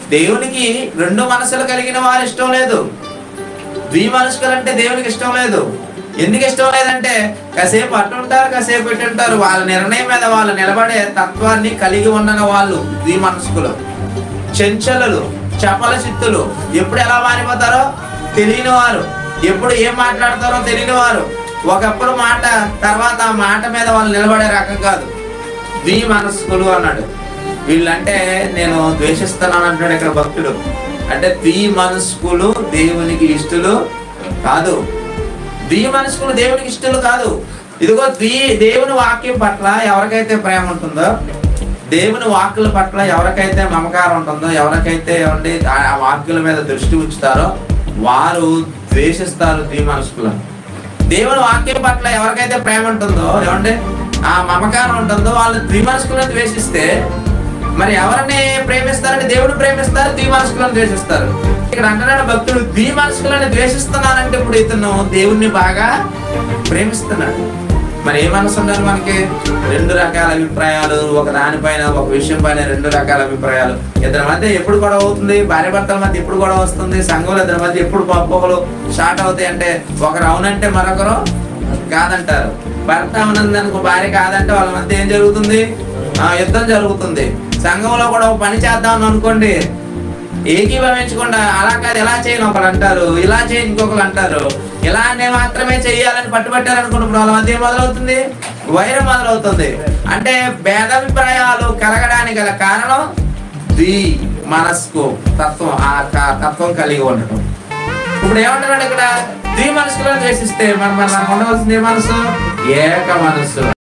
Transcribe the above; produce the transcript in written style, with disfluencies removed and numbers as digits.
దేవునికి రెండు మనసులు కలిగిన వారు ఇష్టం లేదు. ద్విమనస్కులు అంటే దేవునికి ఇష్టం లేదు. ఎందుకు ఇష్టం లేదంటే కాసేపు అట్టుంటారు, కాసేపు ఇట్టుంటారు. వాళ్ళ నిర్ణయం మీద వాళ్ళు నిలబడే తత్వాన్ని కలిగి ఉన్న వాళ్ళు ద్విమనస్కులు. చెంచలులు, చపల చిత్తులు, ఎప్పుడు ఎలా మారిపోతారో తెలియని వారు, ఎప్పుడు ఏం మాట్లాడతారో తెలియని వారు. ఒకప్పుడు మాట, తర్వాత ఆ మాట మీద వాళ్ళు నిలబడే రకం కాదు. ద్విమనస్కులు అన్నాడు. వీళ్ళంటే నేను ద్వేషిస్తున్నాను అంటాడు ఇక్కడ భక్తుడు. అంటే ద్విమనస్కులు దేవునికి ఇష్టలు కాదు. ద్విమనస్కులు దేవునికి ఇష్టలు కాదు. ఇదిగో దేవుని వాక్యం పట్ల ఎవరికైతే ప్రేమ ఉంటుందో, దేవుని వాక్కుల పట్ల ఎవరికైతే మమకారం ఉంటుందో, ఎవరికైతే ఏమండి ఆ వాక్యుల మీద దృష్టి ఉంచుతారో వారు ద్వేషిస్తారు ద్విమనస్కులను. దేవుని వాక్యం పట్ల ఎవరికైతే ప్రేమ ఉంటుందో, ఏమండి ఆ మమకారం ఉంటుందో వాళ్ళు ద్విమనస్కులను ద్వేషిస్తే మరి ఎవరిని ప్రేమిస్తారంటే దేవుడు ప్రేమిస్తారు, ద్విమనస్కులను ద్వేషిస్తారు. ఇక్కడ అంటున్నాడు భక్తుడు, ద్విమనస్కులను ద్వేషిస్తున్నానంటే ఇప్పుడు ఇతను దేవుణ్ణి బాగా ప్రేమిస్తున్నాడు. మరి ఏ మనసు ఉండాలి మనకి? రెండు రకాల అభిప్రాయాలు, ఒక దానిపైన ఒక విషయం పైన రెండు రకాల అభిప్రాయాలు. ఇద్దరి మధ్య ఎప్పుడు గొడవ అవుతుంది? భార్య భర్తల మధ్య ఎప్పుడు గొడవ వస్తుంది? సంఘంలో ఇద్దరి మధ్య ఎప్పుడు పొగలు స్టార్ట్ అవుతాయి అంటే ఒకరు అవునంటే మరొకరు కాదంటారు. భర్త అవునంది అనుకో, భార్య కాదంటే వాళ్ళ మధ్య ఏం జరుగుతుంది? యుద్ధం జరుగుతుంది. సంఘంలో కూడా ఒక పని చేద్దాం అనుకోండి, ఏకీభవించకుండా అలా కాదు ఇలా చేయను ఒకరు అంటారు, ఇలా చేయని ఇంకొకరు అంటారు. ఇలానే మాత్రమే చెయ్యాలని పట్టుబట్టారు అనుకున్నప్పుడు వాళ్ళ మధ్య మొదలవుతుంది, వైరం మొదలవుతుంది. అంటే భేదాభిప్రాయాలు కలగడానికి గల కారణం ద్విమనస్కు తత్వం, ఆ తత్వం కలిగి ఉండటం. ఇప్పుడు ఏమంటున్నాడు ఇక్కడ? ద్విమనస్కులను ద్వేషిస్తే మనం ఉండవలసింది ఏ మనసు? ఏక మనస్సు.